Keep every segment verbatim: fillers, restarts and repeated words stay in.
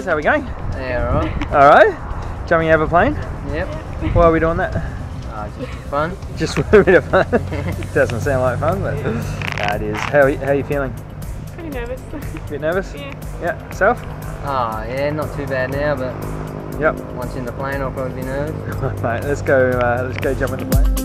boys, how are we going? Yeah, alright. Alright. Jumping out of a plane? Yep. Why are we doing that? Uh, just for fun. Just for a bit of fun. Doesn't sound like fun, but uh, it is. How are you, how are you feeling? Pretty nervous. A bit nervous? Yeah. Yeah. Self? Oh, yeah, not too bad now, but Yep. once in the plane I'll probably be nervous. Mate, let's go, uh, let's go jump in the plane.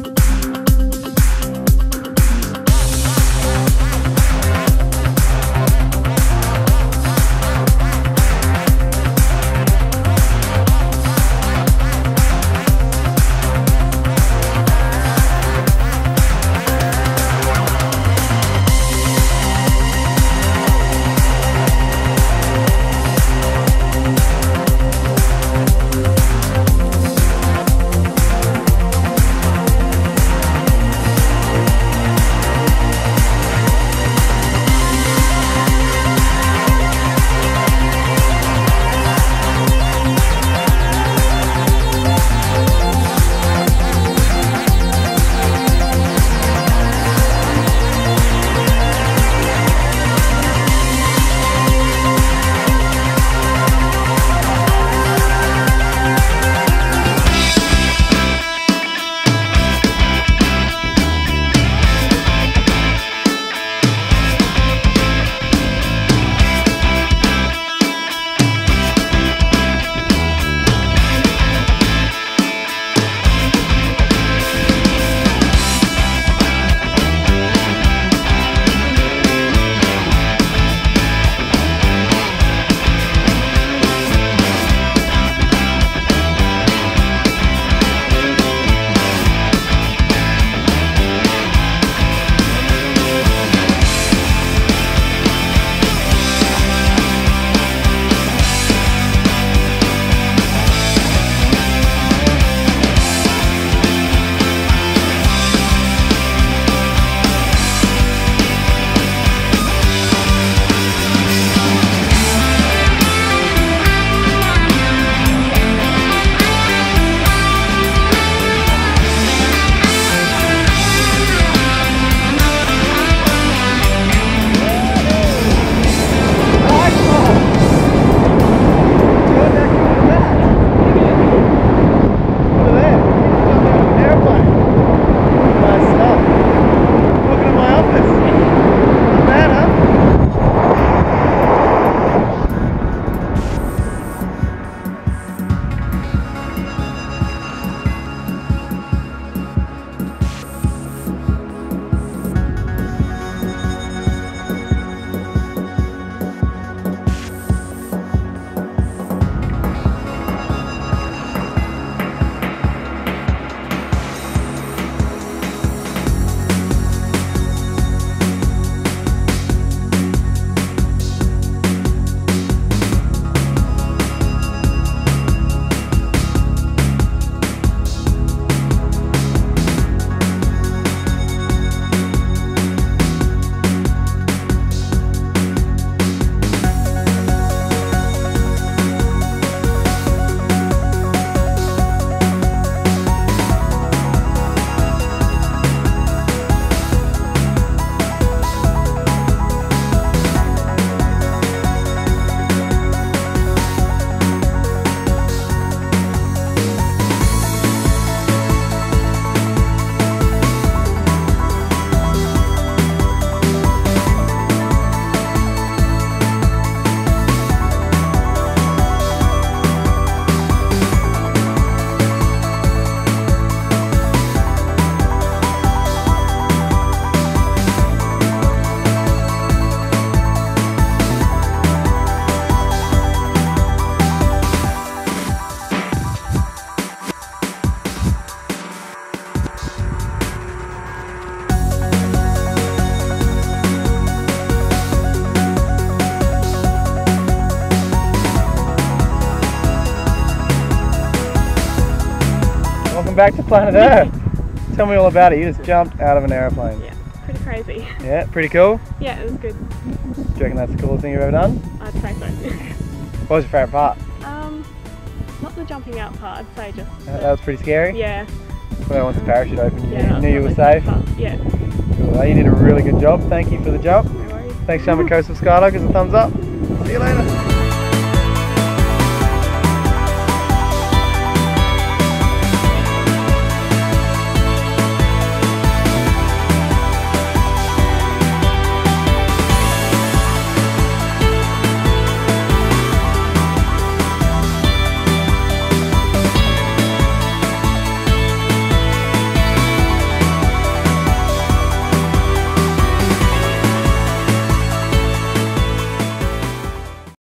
Back to planet Earth. Tell me all about it. You just jumped out of an aeroplane. Yeah, pretty crazy. Yeah, pretty cool. Yeah, it was good. Do you reckon that's the coolest thing you've ever done? I'd say so. What was your favourite part? Um, not the jumping out part. I'd say just. Uh, that was pretty scary. Yeah. Well, once the parachute opened, you Yeah, knew you were safe. Yeah. Cool. Well, you did a really good job. Thank you for the jump. No worries. Thanks, Sean McCoast of Skydock. Give us a thumbs up. See you later.